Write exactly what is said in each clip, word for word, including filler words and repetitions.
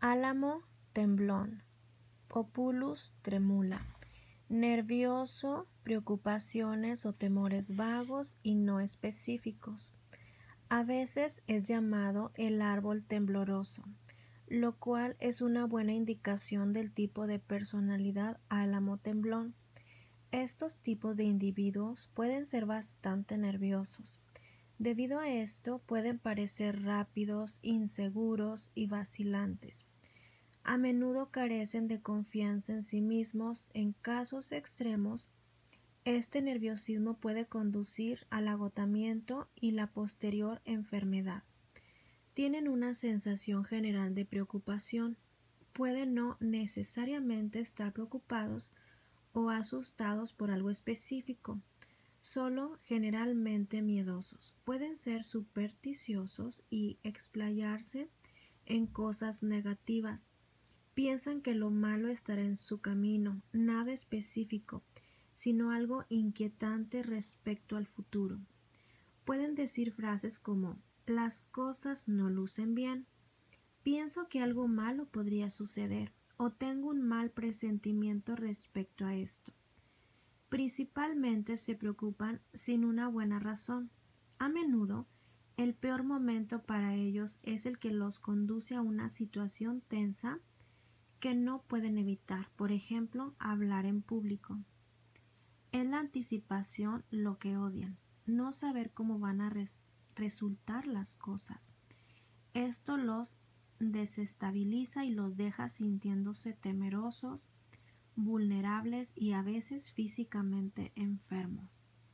Álamo temblón, populus tremula, nervioso, preocupaciones o temores vagos y no específicos. A veces es llamado el árbol tembloroso, lo cual es una buena indicación del tipo de personalidad álamo temblón. Estos tipos de individuos pueden ser bastante nerviosos. Debido a esto, pueden parecer rápidos, inseguros y vacilantes. A menudo carecen de confianza en sí mismos. En casos extremos, este nerviosismo puede conducir al agotamiento y la posterior enfermedad. Tienen una sensación general de preocupación. Pueden no necesariamente estar preocupados o asustados por algo específico, solo generalmente miedosos. Pueden ser supersticiosos y explayarse en cosas negativas. Piensan que lo malo estará en su camino, nada específico, sino algo inquietante respecto al futuro. Pueden decir frases como: las cosas no lucen bien, pienso que algo malo podría suceder, o tengo un mal presentimiento respecto a esto. Principalmente se preocupan sin una buena razón. A menudo, el peor momento para ellos es el que los conduce a una situación tensa que no pueden evitar, por ejemplo, hablar en público. Es la anticipación lo que odian, no saber cómo van a res resultar las cosas. Esto los desestabiliza y los deja sintiéndose temerosos, vulnerables y a veces físicamente enfermos.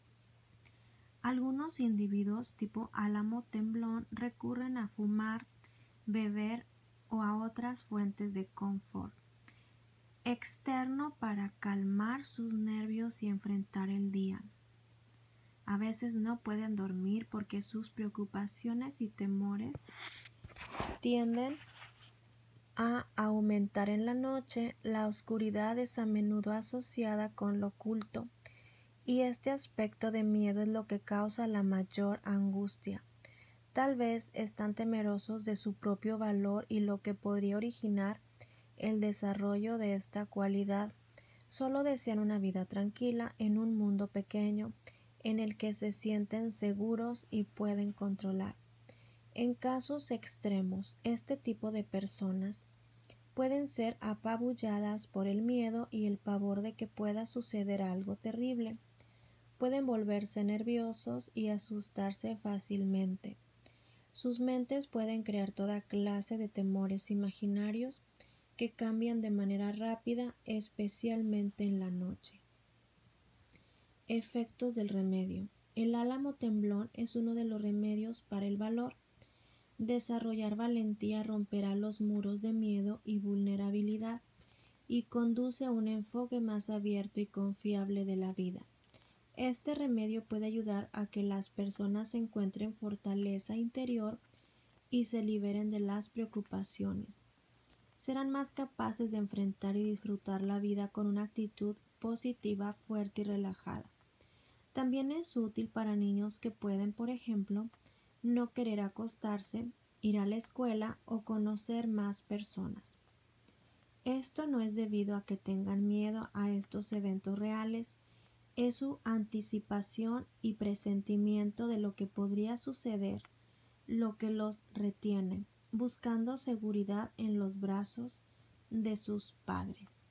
Algunos individuos tipo álamo temblón recurren a fumar, beber o a otras fuentes de confort externo para calmar sus nervios y enfrentar el día. A veces no pueden dormir porque sus preocupaciones y temores tienden a aumentar en la noche. La oscuridad es a menudo asociada con lo oculto, y este aspecto de miedo es lo que causa la mayor angustia. Tal vez están temerosos de su propio valor y lo que podría originar el desarrollo de esta cualidad. Solo desean una vida tranquila en un mundo pequeño en el que se sienten seguros y pueden controlar. En casos extremos, este tipo de personas pueden ser apabulladas por el miedo y el pavor de que pueda suceder algo terrible. Pueden volverse nerviosos y asustarse fácilmente. Sus mentes pueden crear toda clase de temores imaginarios que cambian de manera rápida, especialmente en la noche. Efectos del remedio. El álamo temblón es uno de los remedios para el valor. Desarrollar valentía romperá los muros de miedo y vulnerabilidad y conduce a un enfoque más abierto y confiable de la vida. Este remedio puede ayudar a que las personas encuentren fortaleza interior y se liberen de las preocupaciones. Serán más capaces de enfrentar y disfrutar la vida con una actitud positiva, fuerte y relajada. También es útil para niños que pueden, por ejemplo, no querer acostarse, ir a la escuela o conocer más personas. Esto no es debido a que tengan miedo a estos eventos reales, es su anticipación y presentimiento de lo que podría suceder lo que los retiene, buscando seguridad en los brazos de sus padres.